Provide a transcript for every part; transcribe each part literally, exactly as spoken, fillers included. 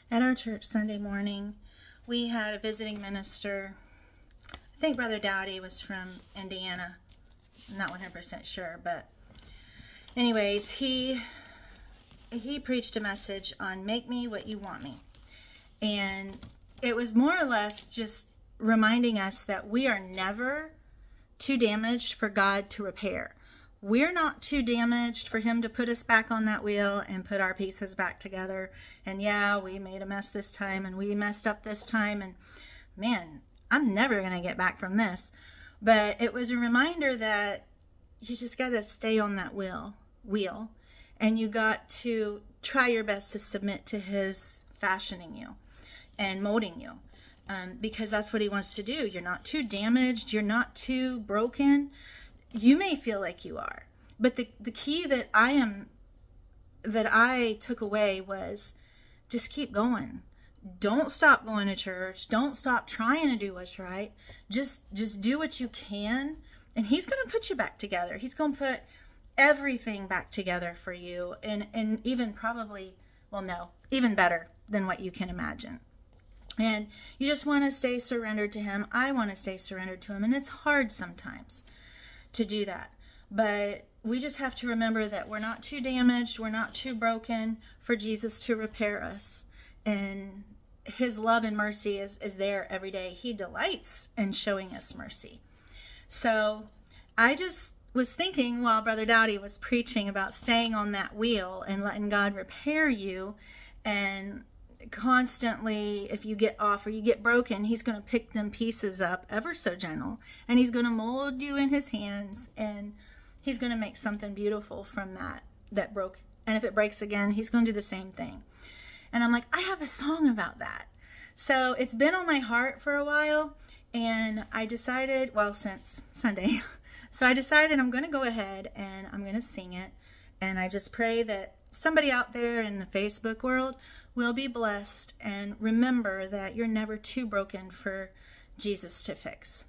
At our church Sunday morning, we had a visiting minister. I think Brother Dowdy was from Indiana. I'm not one hundred percent sure, but anyways, he he preached a message on make me what you want me. And it was more or less just reminding us that we are never too damaged for God to repair. We're not too damaged for him to put us back on that wheel and put our pieces back together. And yeah, we made a mess this time and we messed up this time. And man, I'm never going to get back from this. But it was a reminder that you just got to stay on that wheel, wheel. And you got to try your best to submit to his fashioning you and molding you. Um, because that's what he wants to do. You're not too damaged. You're not too broken. You may feel like you are, but the, the key that I am, that I took away was just keep going. Don't stop going to church. Don't stop trying to do what's right. Just, just do what you can. And he's going to put you back together. He's going to put everything back together for you. And, and even probably, well, no, even better than what you can imagine. And you just want to stay surrendered to him. I want to stay surrendered to him. And it's hard sometimes to do that, but we just have to remember that we're not too damaged, we're not too broken for Jesus to repair us, and his love and mercy is, is there every day. He delights in showing us mercy. So I just was thinking while Brother Dowdy was preaching about staying on that wheel and letting God repair you, and constantly, if you get off or you get broken, he's going to pick them pieces up ever so gentle, and he's going to mold you in his hands, and he's going to make something beautiful from that that broke. And if it breaks again, he's going to do the same thing. And I'm like, I have a song about that. So it's been on my heart for a while, and I decided, well, since Sunday, so I decided I'm going to go ahead and I'm going to sing it. And I just pray that somebody out there in the Facebook world will be blessed and remember that you're never too broken for Jesus to fix.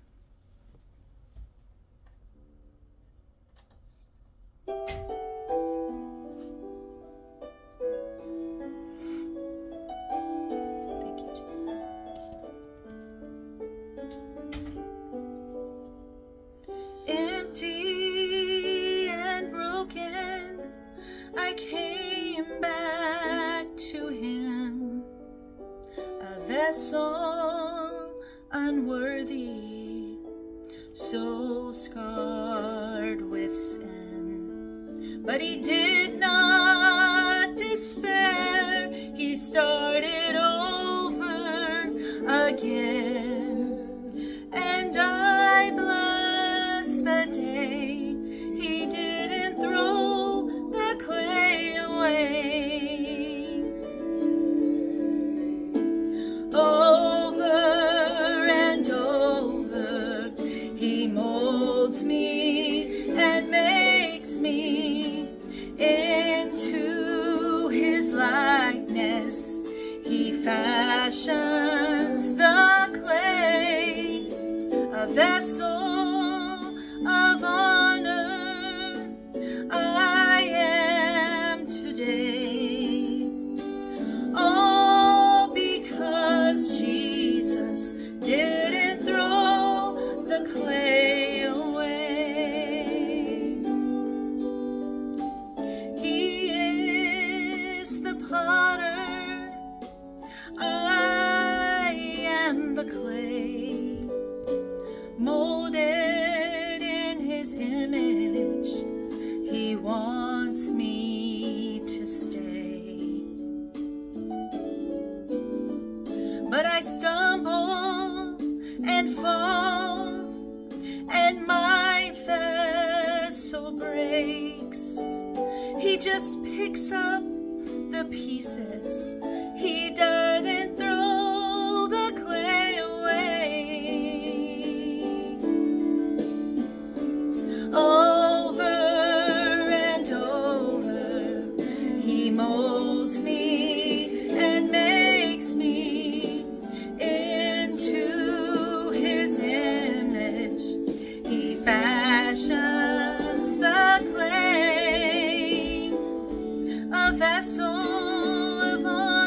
Thank you, Jesus. Empty and broken, I came back to him, a vessel unworthy, so scarred with sin. But he did not despair, he started over again, and I bless the day he didn't throw the clay away. Over and over he molds me and makes me into his likeness. He fashions the clay, a vessel of honor I am today. All because Jesus didn't throw the clay away. He is the potter, I am the clay, molded in his image. He wants me to stay. But I stumble and fall, and my vessel breaks. He just picks up the pieces. He doesn't throw the clay away. Over and over he molds me and makes me into his image. He fashions the clay, a vessel of honor.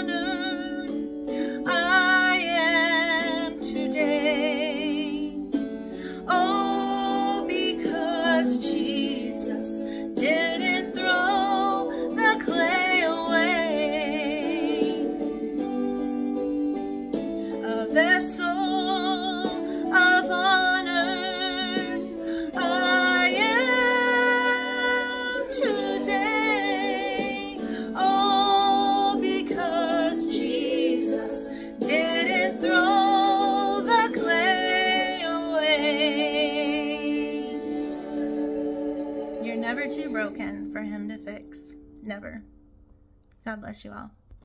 broken for him to fix. Never. God bless you all.